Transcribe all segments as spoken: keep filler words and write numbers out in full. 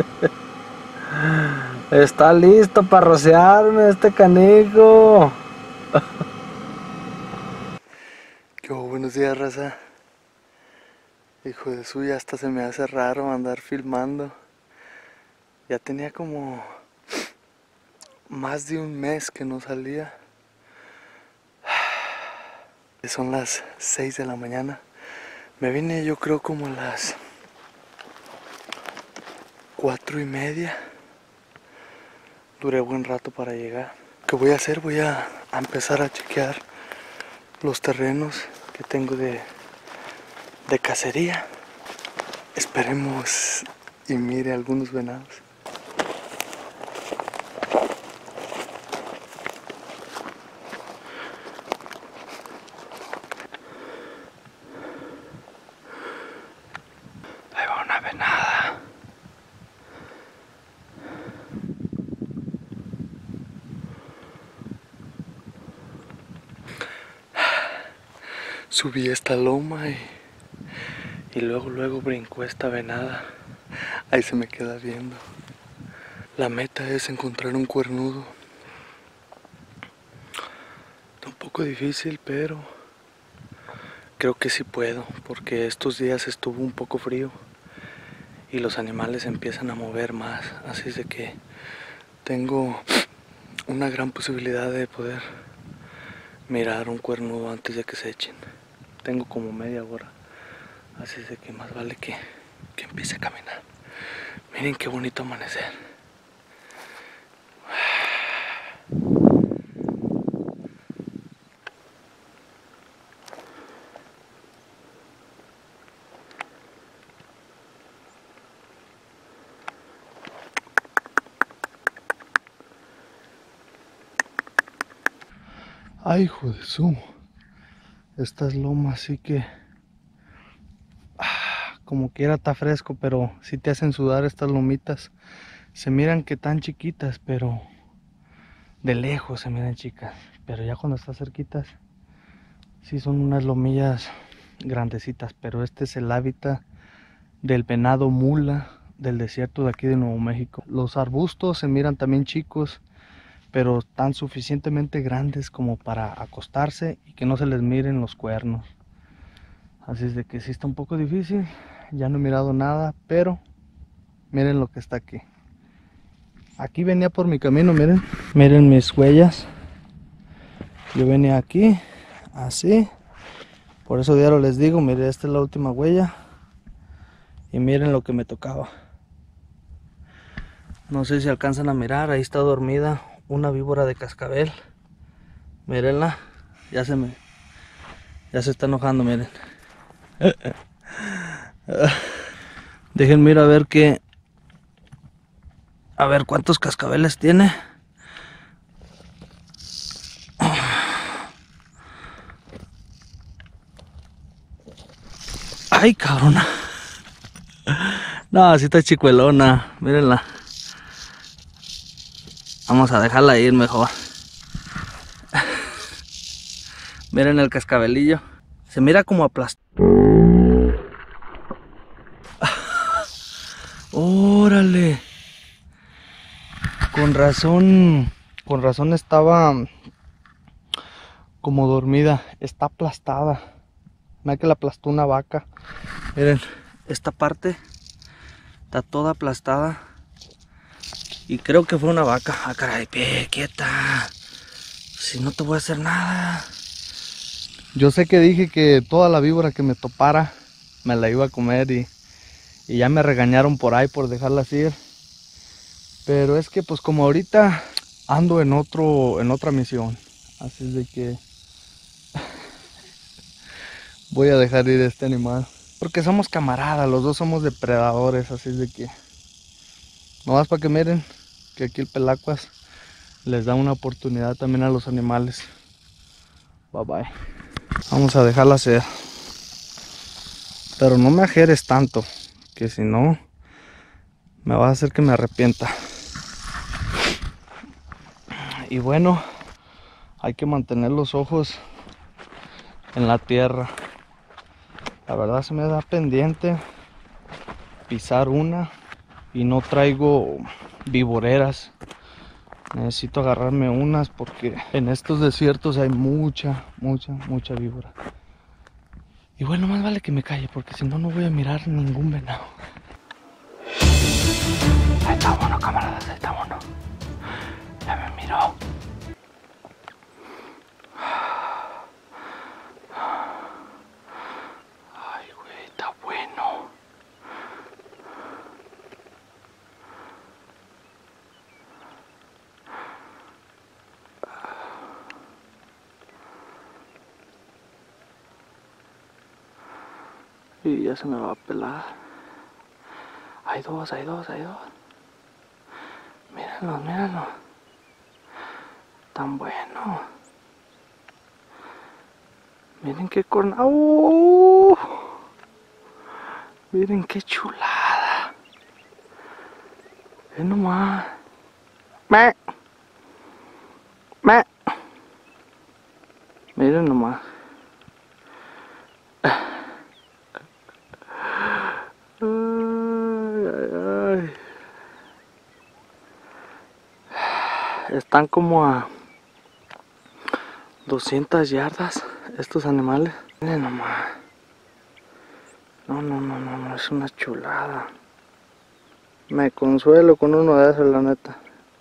Está listo para rociarme este canijo. ¿Qué hubo? Buenos días, raza. Hijo de suya, hasta se me hace raro andar filmando. Ya tenía como más de un mes que no salía. Son las seis de la mañana. Me vine yo creo como a las cuatro y media. Duré buen rato para llegar. ¿Qué voy a hacer? Voy a, a empezar a chequear los terrenos que tengo de, de cacería. Esperemos y mire algunos venados. Ahí va una venada. Subí esta loma y, y luego luego brincó esta venada. Ahí se me queda viendo. La meta es encontrar un cuernudo. Está un poco difícil, pero creo que sí puedo, porque estos días estuvo un poco frío y los animales empiezan a mover más, así es de que tengo una gran posibilidad de poder mirar un cuernudo antes de que se echen. Tengo como media hora, así es de que más vale que, que empiece a caminar. Miren qué bonito amanecer. Ay, hijo de su. Estas lomas sí que ah, como quiera está fresco, pero sí te hacen sudar estas lomitas. Se miran que tan chiquitas, pero de lejos se miran chicas. Pero ya cuando están cerquitas, sí son unas lomillas grandecitas. Pero este es el hábitat del venado mula del desierto de aquí de Nuevo México. Los arbustos se miran también chicos, pero están suficientemente grandes como para acostarse y que no se les miren los cuernos. Así es de que sí está un poco difícil. Ya no he mirado nada, pero miren lo que está aquí. Aquí venía por mi camino, miren. Miren mis huellas. Yo venía aquí, así. Por eso diario les digo, miren, esta es la última huella. Y miren lo que me tocaba. No sé si alcanzan a mirar, ahí está dormida una víbora de cascabel. Mírenla, ya se me... Ya se está enojando, miren. Déjenme ir a ver qué... A ver cuántos cascabeles tiene. Ay, cabrona. No, así está chicuelona. Mírenla. Vamos a dejarla ir mejor. Miren el cascabelillo. Se mira como aplastado. Órale. Con razón. Con razón estaba como dormida. Está aplastada. Mira que la aplastó una vaca. Miren, esta parte está toda aplastada. Y creo que fue una vaca. Ah, caray, pie, quieta. Si no te voy a hacer nada. Yo sé que dije que toda la víbora que me topara me la iba a comer y, y ya me regañaron por ahí por dejarlas ir. Pero es que pues como ahorita ando en otro, en otra misión. Así es de que voy a dejar ir a este animal. Porque somos camaradas, los dos somos depredadores, así es de que... Nomás para que miren que aquí el Pelacuas les da una oportunidad también a los animales. Bye bye. Vamos a dejarla ser. Pero no me ajeres tanto, que si no me va a hacer que me arrepienta. Y bueno, hay que mantener los ojos en la tierra. La verdad se me da pendiente pisar una y no traigo vivoreras. Necesito agarrarme unas porque en estos desiertos hay mucha, mucha, mucha víbora. Y bueno, más vale que me calle porque si no, no voy a mirar ningún venado. Ahí está uno, camaradas, ahí está uno. Ya me miró. Ay, güey, está bueno. Y ya se me va a pelar. Hay dos, hay dos, hay dos. Mírenlos, mírenlos. Tan bueno. Miren qué corna. ¡Oh! Miren qué chulada. Ven nomás. ¡Me! ¡Me! Miren nomás. Ay, ay, ay. Están como a doscientas yardas estos animales. Miren nomás. No, no, no, no, no, es una chulada. Me consuelo con uno de esos, la neta.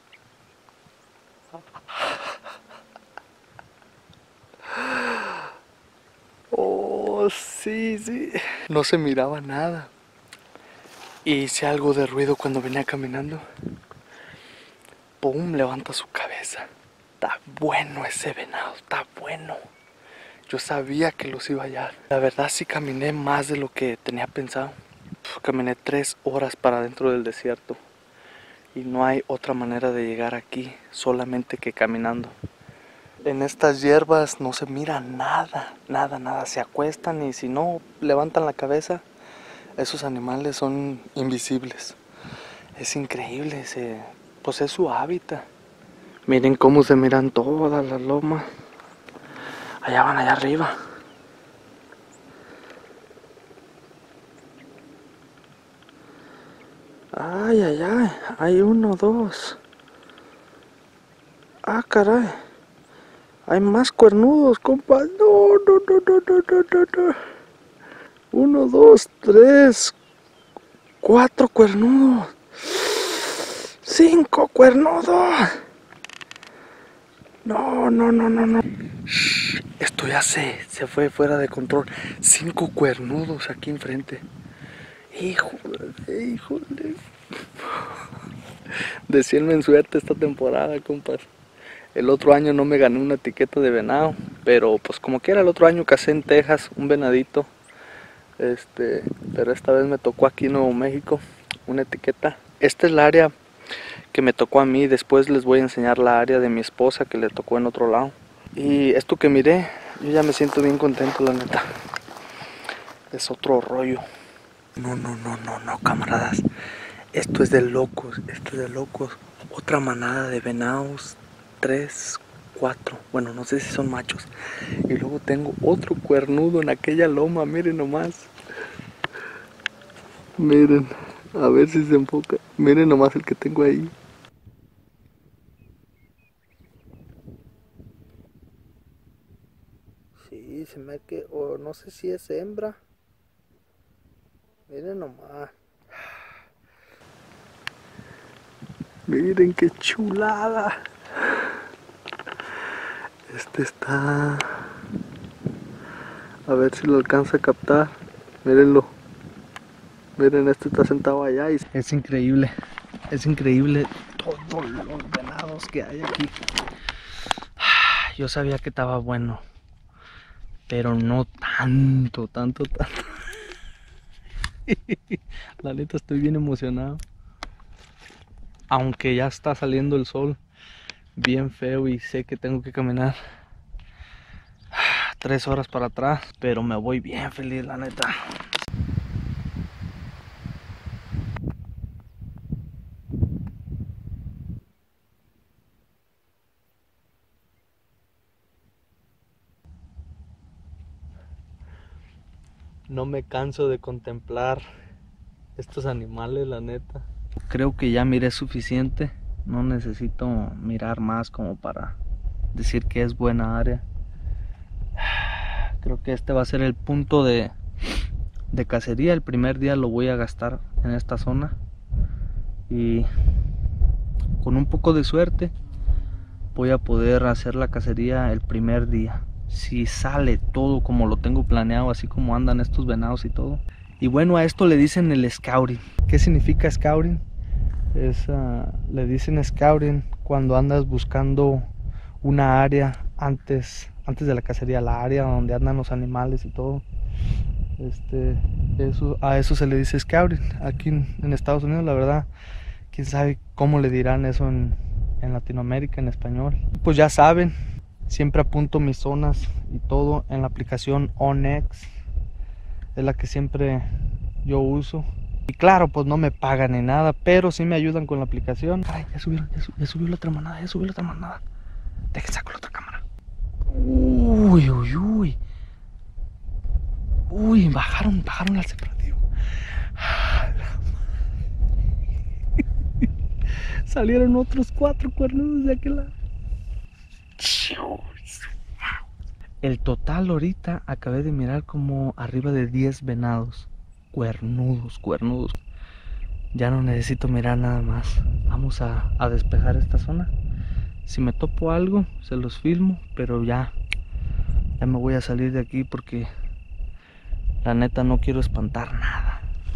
Oh, sí, sí. No se miraba nada. Y hice algo de ruido cuando venía caminando. ¡Pum! Levanta su cabeza. Está bueno ese venado, está bueno. Yo sabía que los iba a hallar. La verdad sí caminé más de lo que tenía pensado. Uf, caminé tres horas para dentro del desierto. Y no hay otra manera de llegar aquí, solamente que caminando. En estas hierbas no se mira nada, nada, nada. Se acuestan y si no levantan la cabeza, esos animales son invisibles. Es increíble, ese, pues es su hábitat. Miren cómo se miran todas las lomas. Allá van, allá arriba. Ay, ay, ay. Hay uno, dos. Ah, caray. Hay más cuernudos, compa. No, no, no, no, no, no, no, no. Uno, dos, tres. Cuatro cuernudos. Cinco cuernudos. No, no, no, no, no. Shh, esto ya se, se fue fuera de control. Cinco cuernudos aquí enfrente. Híjole, híjole. Decíenme en suerte esta temporada, compas. El otro año no me gané una etiqueta de venado, pero pues como quiera el otro año casé en Texas un venadito. Este, pero esta vez me tocó aquí en Nuevo México una etiqueta. Esta es la área que me tocó a mí. Después les voy a enseñar la área de mi esposa que le tocó en otro lado. Y esto que miré, yo ya me siento bien contento, la neta. Es otro rollo. No, no, no, no, no, camaradas. Esto es de locos, esto es de locos. Otra manada de venados. Tres, cuatro. Bueno, no sé si son machos. Y luego tengo otro cuernudo en aquella loma, miren nomás. Miren, a ver si se enfoca. Miren nomás el que tengo ahí. Sí, se me que, o no sé si es hembra. Miren nomás. Miren qué chulada. Este está... A ver si lo alcanza a captar. Mírenlo. Miren, este está sentado allá y... Es increíble. Es increíble todos los venados que hay aquí. Yo sabía que estaba bueno. Pero no tanto, tanto, tanto. La neta estoy bien emocionado. Aunque ya está saliendo el sol bien feo y sé que tengo que caminar tres horas para atrás, pero me voy bien feliz, la neta. No me canso de contemplar estos animales, la neta. creo que ya miré suficiente. No necesito mirar más como para decir que es buena área. Creo que este va a ser el punto de, de cacería. El primer día lo voy a gastar en esta zona. Y con un poco de suerte voy a poder hacer la cacería el primer día. Si sale todo como lo tengo planeado, así como andan estos venados y todo. Y bueno, a esto le dicen el scouting. ¿Qué significa scouting? Es, uh, le dicen scouting cuando andas buscando una área antes, antes de la cacería, la área donde andan los animales y todo. Este, eso, a eso se le dice scouting. Aquí en, en Estados Unidos, la verdad, quién sabe cómo le dirán eso en, en Latinoamérica, en español. Pues ya saben, siempre apunto mis zonas y todo en la aplicación onX. Es la que siempre yo uso. Y claro, pues no me pagan ni nada, pero sí me ayudan con la aplicación. Ay, ya subió, ya subió, ya subió la otra manada, ya subió la otra manada. Dejen saco la otra cámara. Uy, uy, uy. Uy, bajaron, bajaron al separativo. Salieron otros cuatro cuernudos de aquel lado. El total ahorita acabé de mirar como arriba de diez venados. Cuernudos, cuernudos. Ya no necesito mirar nada más. Vamos a, a despejar esta zona. Si me topo algo, se los filmo. Pero ya, ya me voy a salir de aquí porque la neta no quiero espantar nada.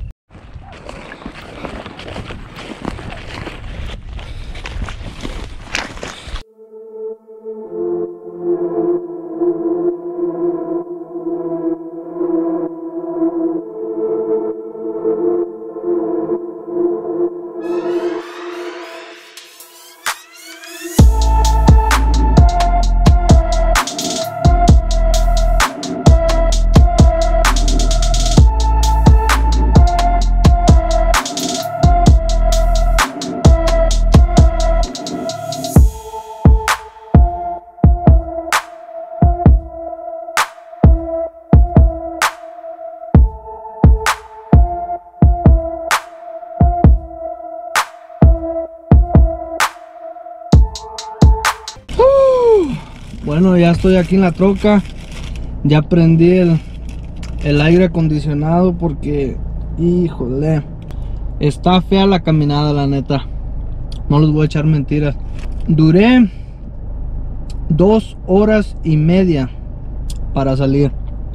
Bueno, ya estoy aquí en la troca. Ya prendí el, el aire acondicionado porque, híjole, está fea la caminada, la neta. No les voy a echar mentiras. Duré dos horas y media para salir.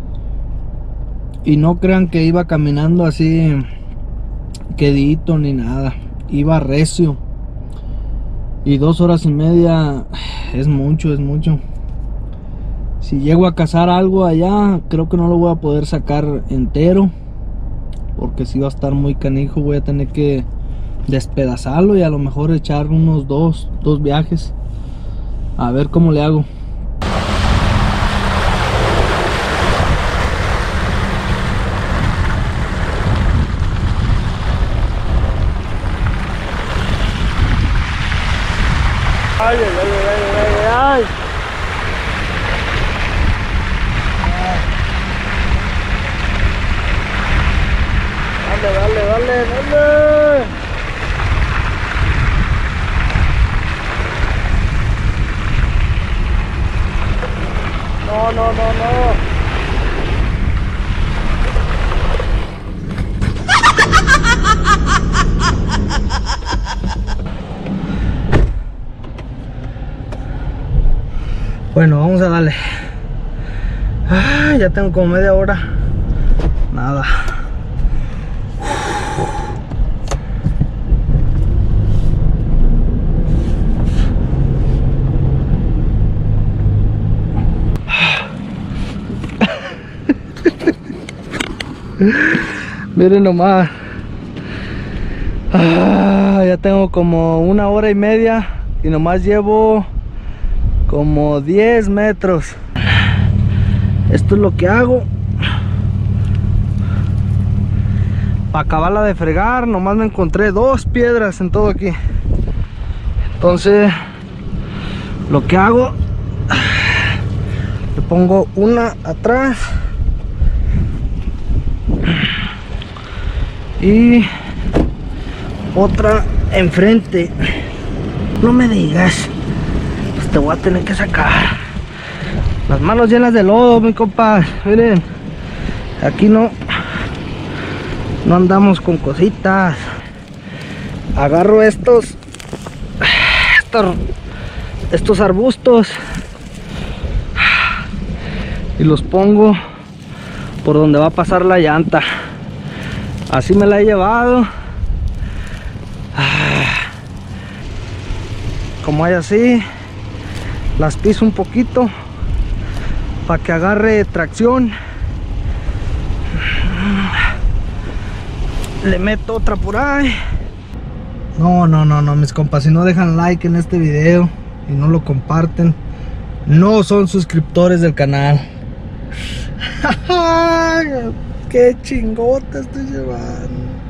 Y no crean que iba caminando así quedito ni nada. Iba recio. Y dos horas y media es mucho, es mucho. Si llego a cazar algo allá, creo que no lo voy a poder sacar entero, porque si va a estar muy canijo. Voy a tener que despedazarlo y a lo mejor echar unos dos, dos viajes. A ver cómo le hago. Ay, ay, ay, ay, ay, ay. Dale, dale, dale, dale. No, no, no, no. Bueno, vamos a darle. Ah, ya tengo como media hora. Nada. Miren nomás. Ah, ya tengo como una hora y media y nomás llevo como diez metros. Esto es lo que hago para acabarla de fregar. Nomás me encontré dos piedras en todo aquí. Entonces lo que hago, le pongo una atrás y otra enfrente. No me digas. Pues te voy a tener que sacar. Las manos llenas de lodo, mi compa. Miren, aquí no no andamos con cositas. Agarro estos estos, estos arbustos y los pongo por donde va a pasar la llanta. Así me la he llevado. Como hay así, las piso un poquito para que agarre tracción. Le meto otra por ahí. No, no, no, no, mis compas, si no dejan like en este video y no lo comparten, no son suscriptores del canal. Qué chingota estoy llevando.